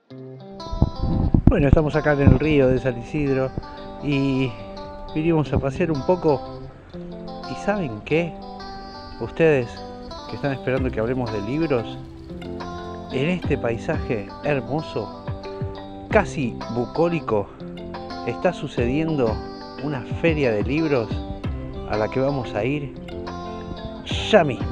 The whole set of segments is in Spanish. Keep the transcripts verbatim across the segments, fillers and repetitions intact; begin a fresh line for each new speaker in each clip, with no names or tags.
Bueno, estamos acá en el río de San Isidro y vinimos a pasear un poco. ¿Y saben qué? Ustedes que están esperando que hablemos de libros, en este paisaje hermoso, casi bucólico, está sucediendo una feria de libros a la que vamos a ir ya mismo.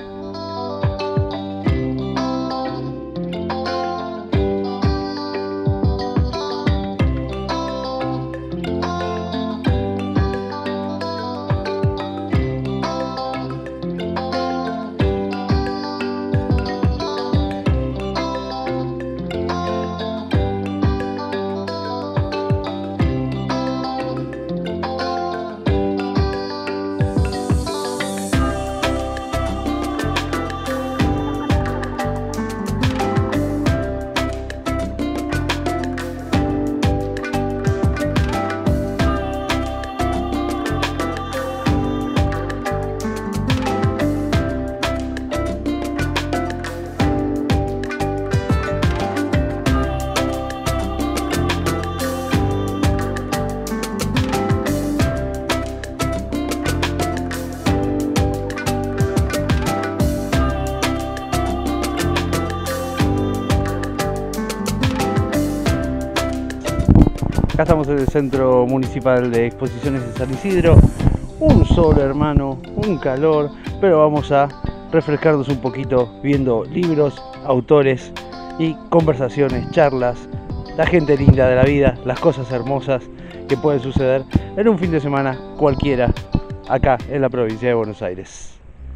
Acá estamos en el Centro Municipal de Exposiciones de San Isidro. Un sol, hermano, un calor, pero vamos a refrescarnos un poquito viendo libros, autores y conversaciones, charlas, la gente linda de la vida, las cosas hermosas que pueden suceder en un fin de semana cualquiera acá en la provincia de Buenos Aires.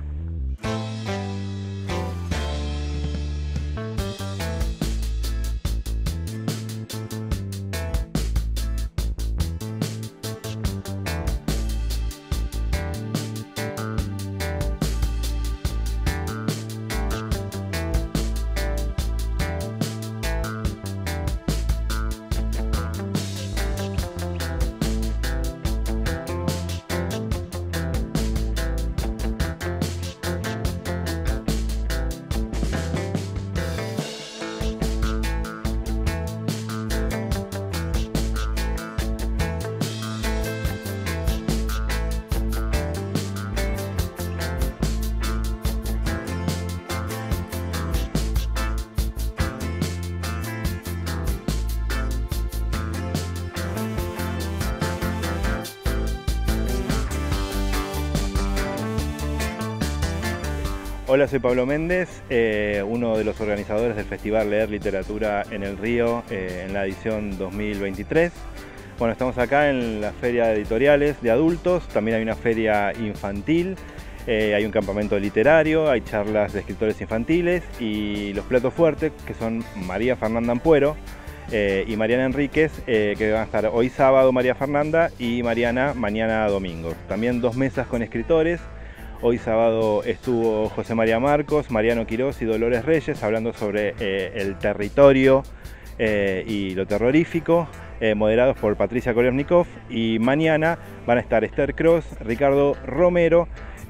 Hola, soy Pablo Méndez, eh, uno de los organizadores del Festival Leer Literatura en el Río eh, en la edición dos mil veintitrés. Bueno, estamos acá en la feria de editoriales de adultos, también hay una feria infantil, eh, hay un campamento literario, hay charlas de escritores infantiles y los platos fuertes, que son María Fernanda Ampuero eh, y Mariana Enríquez, eh, que van a estar hoy sábado María Fernanda y Mariana mañana domingo. También dos mesas con escritores. Hoy sábado estuvo José María Marcos, Mariano Quirós y Dolores Reyes hablando sobre eh, el territorio eh, y lo terrorífico, eh, moderados por Patricia Kolovnikov. Y mañana van a estar Esther Cross, Ricardo Romero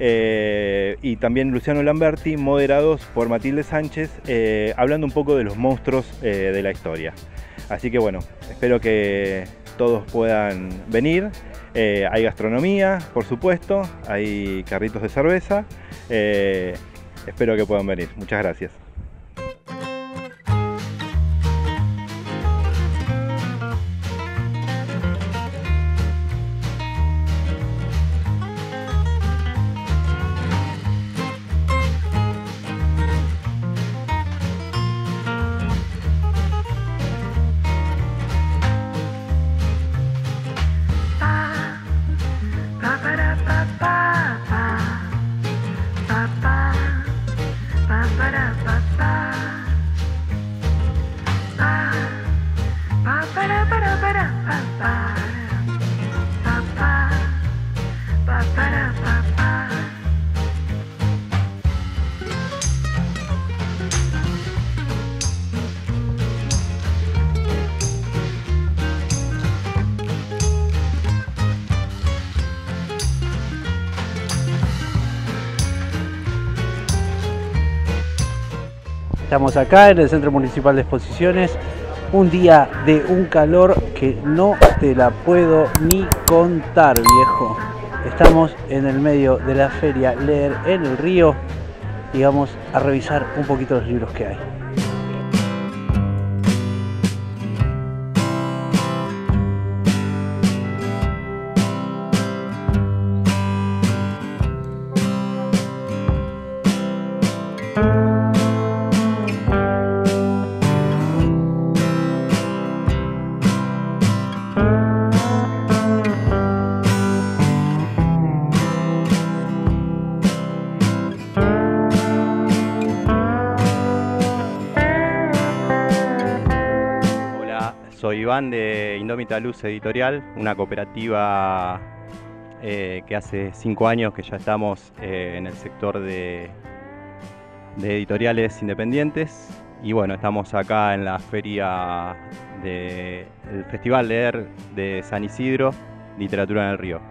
eh, y también Luciano Lamberti, moderados por Matilde Sánchez, eh, hablando un poco de los monstruos eh, de la historia. Así que bueno, espero que todos puedan venir. Eh, hay gastronomía, por supuesto, hay carritos de cerveza. Eh, espero que puedan venir. Muchas gracias.
Estamos acá en el Centro Municipal de Exposiciones Un día de un calor que no te la puedo ni contar, viejo. Estamos en el medio de la feria Leer en el Río y vamos a revisar un poquito los libros que hay.
Soy Iván de Indómita Luz Editorial, una cooperativa eh, que hace cinco años que ya estamos eh, en el sector de, de editoriales independientes. Y bueno, estamos acá en la feria del Festival Leer de San Isidro, Literatura en el Río.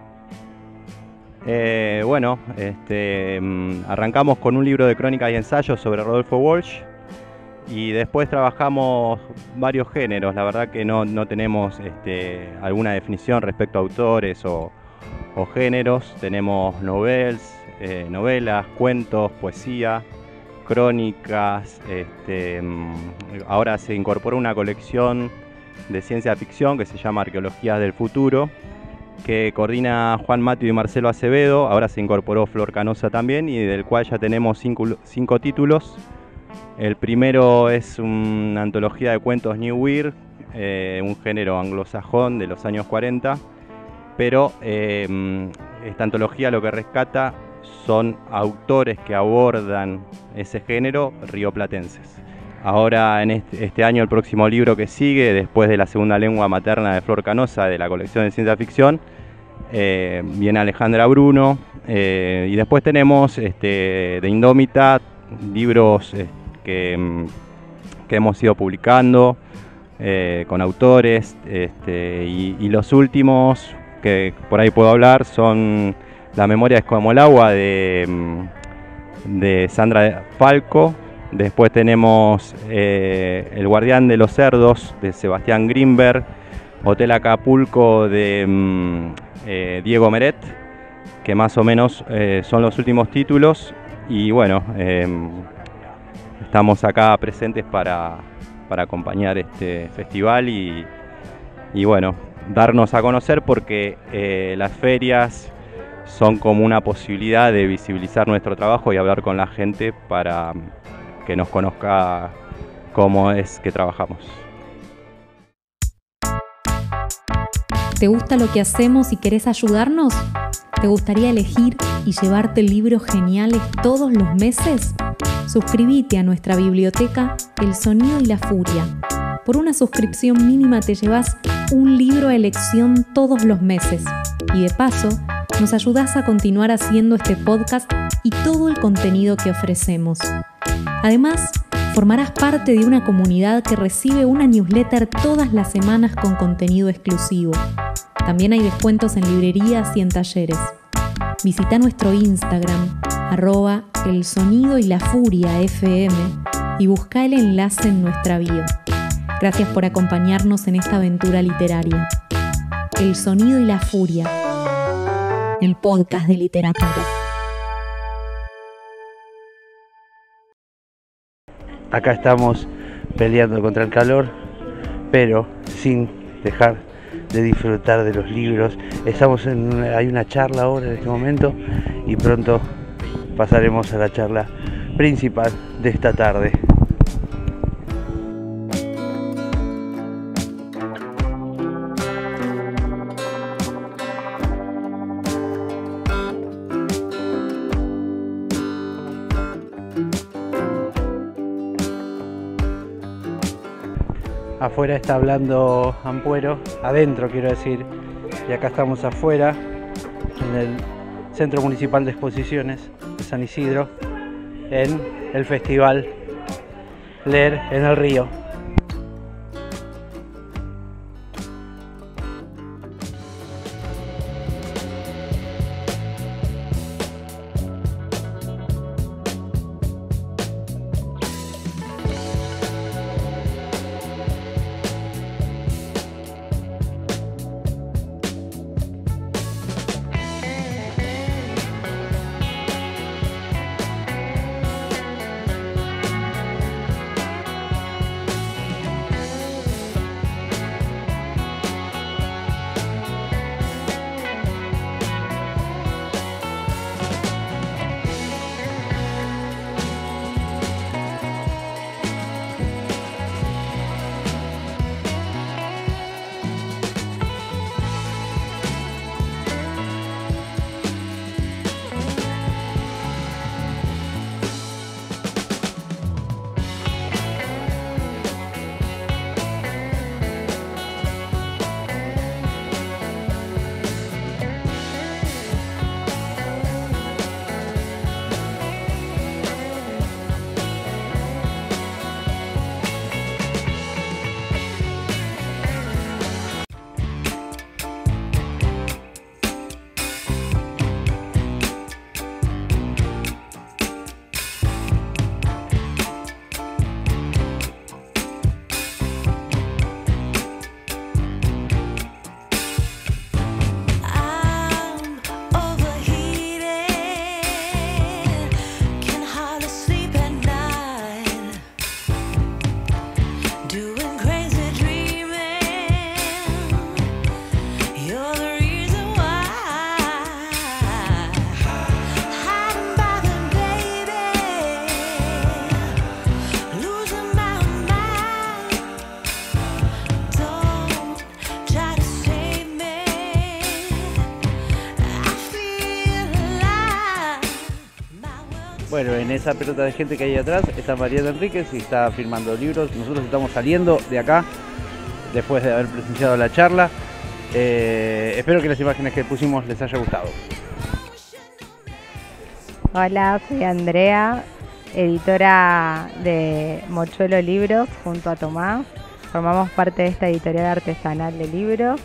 Eh, bueno, este, arrancamos con un libro de crónicas y ensayos sobre Rodolfo Walsh. Y después trabajamos varios géneros. La verdad que no, no tenemos este, alguna definición respecto a autores o, o géneros. Tenemos novels, eh, novelas, cuentos, poesía, crónicas. Este, ahora se incorporó una colección de ciencia ficción que se llama Arqueologías del Futuro, que coordina Juan Matio y Marcelo Acevedo. Ahora se incorporó Flor Canosa también, y del cual ya tenemos cinco, cinco títulos. El primero es una antología de cuentos New Weird, eh, un género anglosajón de los años cuarenta, pero eh, esta antología lo que rescata son autores que abordan ese género rioplatenses. Ahora en este, este año el próximo libro que sigue, después de La segunda lengua materna de Flor Canosa, de la colección de ciencia ficción, eh, viene Alejandra Bruno, eh, y después tenemos este, de Indómita libros este, Que, que hemos ido publicando eh, con autores, este, y, y los últimos que por ahí puedo hablar son La memoria es como el agua de, de Sandra Falco. Después tenemos eh, El guardián de los cerdos de Sebastián Grimberg, Hotel Acapulco de eh, Diego Meret, que más o menos eh, son los últimos títulos. Y bueno, eh, estamos acá presentes para, para acompañar este festival y, y bueno, darnos a conocer, porque eh, las ferias son como una posibilidad de visibilizar nuestro trabajo y hablar con la gente para que nos conozca cómo es que trabajamos.
¿Te gusta lo que hacemos y querés ayudarnos? ¿Te gustaría elegir y llevarte libros geniales todos los meses? Suscríbete a nuestra biblioteca El Sonido y la Furia. Por una suscripción mínima te llevas un libro a elección todos los meses. Y de paso, nos ayudás a continuar haciendo este podcast y todo el contenido que ofrecemos. Además, formarás parte de una comunidad que recibe una newsletter todas las semanas con contenido exclusivo. También hay descuentos en librerías y en talleres. Visita nuestro Instagram, arroba El Sonido y la Furia F M, y busca el enlace en nuestra bio. Gracias por acompañarnos en esta aventura literaria. El Sonido y la Furia, el podcast de literatura.
Acá estamos peleando contra el calor, pero sin dejar de disfrutar de los libros. Estamos en una, hay una charla ahora en este momento, y pronto pasaremos a la charla principal de esta tarde. Afuera está hablando Ampuero, adentro quiero decir, y acá estamos afuera en el Centro Municipal de Exposiciones de San Isidro, en el Festival Leer en el Río. Bueno, en esa pelota de gente que hay atrás está Mariana Enríquez y está firmando libros. Nosotros estamos saliendo de acá después de haber presenciado la charla. Eh, espero que las imágenes que pusimos les haya gustado.
Hola, soy Andrea, editora de Mochuelo Libros junto a Tomás. Formamos parte de esta editorial artesanal de libros.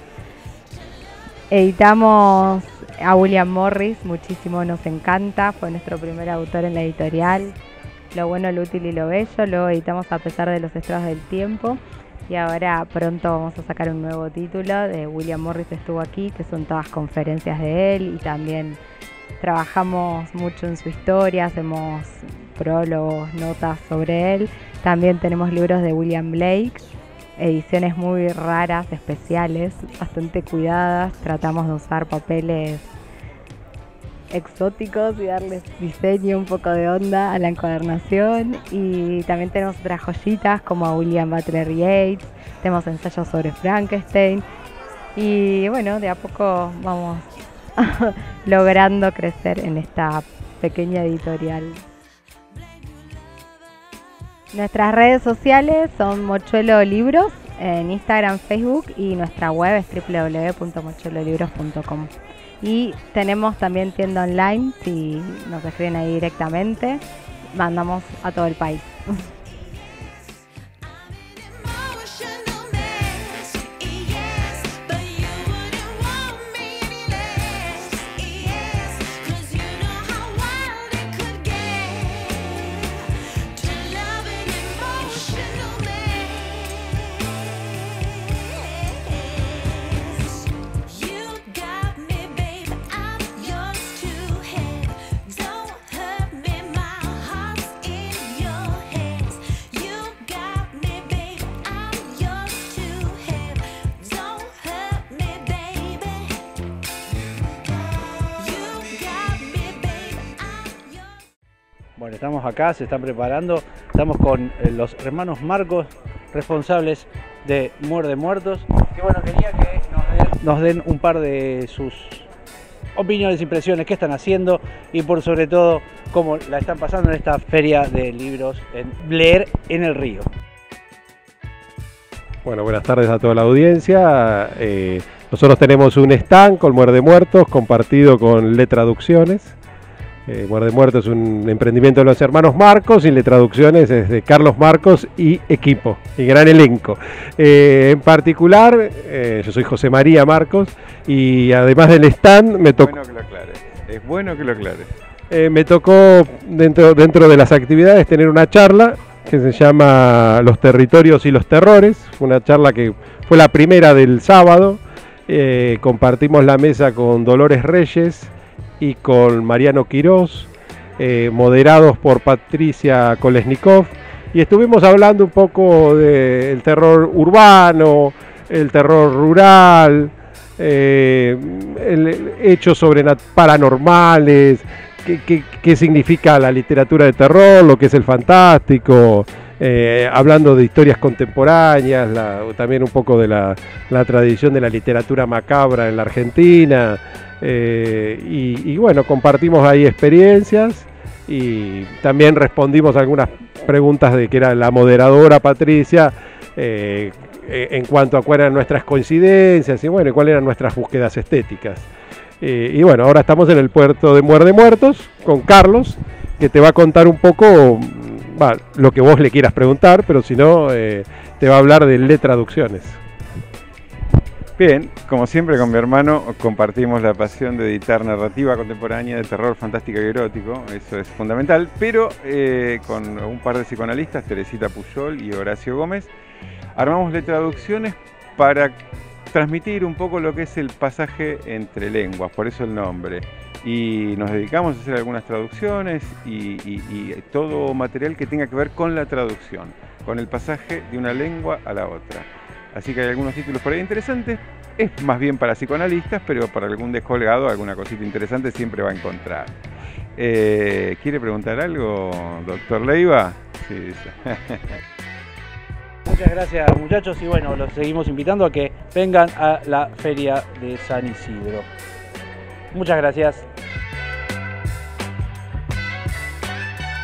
Editamos a William Morris, muchísimo, nos encanta, fue nuestro primer autor en la editorial. Lo bueno, lo útil y lo bello. Luego editamos A pesar de los estragos del tiempo. Y ahora pronto vamos a sacar un nuevo título de William Morris estuvo aquí, que son todas conferencias de él, y también trabajamos mucho en su historia, hacemos prólogos, notas sobre él. También tenemos libros de William Blake, ediciones muy raras, especiales, bastante cuidadas. Tratamos de usar papeles exóticos y darles diseño, un poco de onda a la encuadernación. Y también tenemos otras joyitas como a William Butler Yeats, tenemos ensayos sobre Frankenstein. Y bueno, de a poco vamos logrando crecer en esta pequeña editorial. Nuestras redes sociales son Mochuelo Libros en Instagram, Facebook, y nuestra web es w w w punto mochuelo libros punto com. Y tenemos también tienda online, si nos escriben ahí directamente, mandamos a todo el país.
Bueno, estamos acá, se están preparando, estamos con eh, los hermanos Marcos, responsables de Muerde Muertos. Que bueno, quería que nos den, nos den un par de sus opiniones, impresiones, qué están haciendo y por sobre todo cómo la están pasando en esta feria de libros en Leer en el Río.
Bueno, buenas tardes a toda la audiencia. Eh, nosotros tenemos un stand con Muerde Muertos compartido con Le Traducciones. Eh, Muerde Muertos es un emprendimiento de los hermanos Marcos y Le Traducciones es de Carlos Marcos y equipo, y gran elenco. Eh, en particular, eh, yo soy José María Marcos y además del stand me tocó...
Es bueno que lo aclares, es bueno que lo aclares.
Eh, me tocó dentro, dentro de las actividades tener una charla que se llama Los territorios y los terrores, una charla que fue la primera del sábado. Eh, compartimos la mesa con Dolores Reyes y con Mariano Quirós, eh, moderados por Patricia Kolesnikov, y estuvimos hablando un poco del terror urbano, el terror rural, eh, el, hechos sobre paranormales, qué, qué, qué significa la literatura de terror, lo que es el fantástico, eh, hablando de historias contemporáneas, la, también un poco de la, la tradición de la literatura macabra en la Argentina. Eh, y, y bueno, compartimos ahí experiencias y también respondimos algunas preguntas de que era la moderadora Patricia eh, en cuanto a cuáles eran nuestras coincidencias y bueno, cuáles eran nuestras búsquedas estéticas. Eh, y bueno, ahora estamos en el puerto de Muerde Muertos con Carlos, que te va a contar un poco bah, lo que vos le quieras preguntar, pero si no, eh, te va a hablar de Le Traducciones.
Bien, como siempre con mi hermano compartimos la pasión de editar narrativa contemporánea de terror fantástico y erótico, eso es fundamental, pero eh, con un par de psicoanalistas, Teresita Puyol y Horacio Gómez, armamos Le Traducciones para transmitir un poco lo que es el pasaje entre lenguas, por eso el nombre. Y nos dedicamos a hacer algunas traducciones y, y, y todo material que tenga que ver con la traducción, con el pasaje de una lengua a la otra. Así que hay algunos títulos por ahí interesantes, es más bien para psicoanalistas, pero para algún descolgado, alguna cosita interesante siempre va a encontrar. Eh, ¿Quiere preguntar algo, doctor Leiva? Sí, sí.
Muchas gracias, muchachos, y bueno, los seguimos invitando a que vengan a la Feria de San Isidro. Muchas gracias.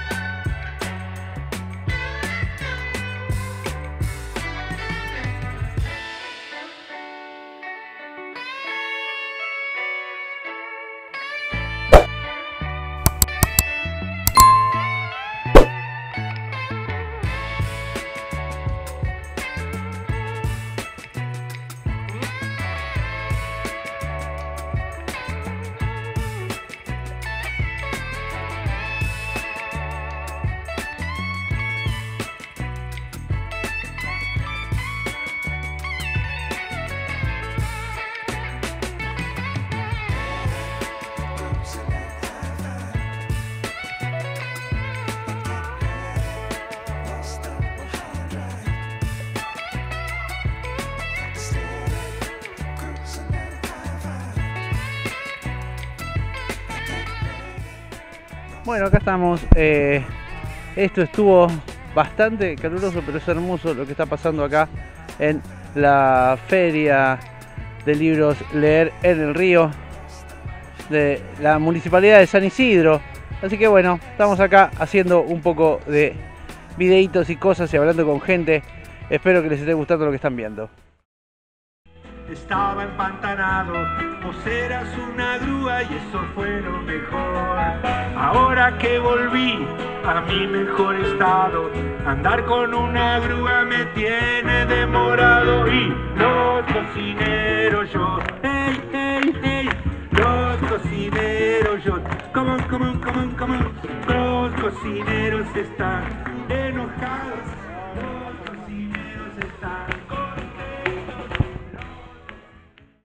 Bueno, acá estamos. Eh, esto estuvo bastante caluroso, pero es hermoso lo que está pasando acá en la Feria de Libros Leer en el Río de la Municipalidad de San Isidro. Así que bueno, estamos acá haciendo un poco de videitos y cosas y hablando con gente. Espero que les esté gustando lo que están viendo.
Estaba empantanado, vos eras una grúa y eso fue lo mejor. Ahora que volví a mi mejor estado, andar con una grúa me tiene demorado. Y los cocineros yo, hey, hey, hey, los cocineros yo, come on, come on, come on, come on. Los cocineros están enojados.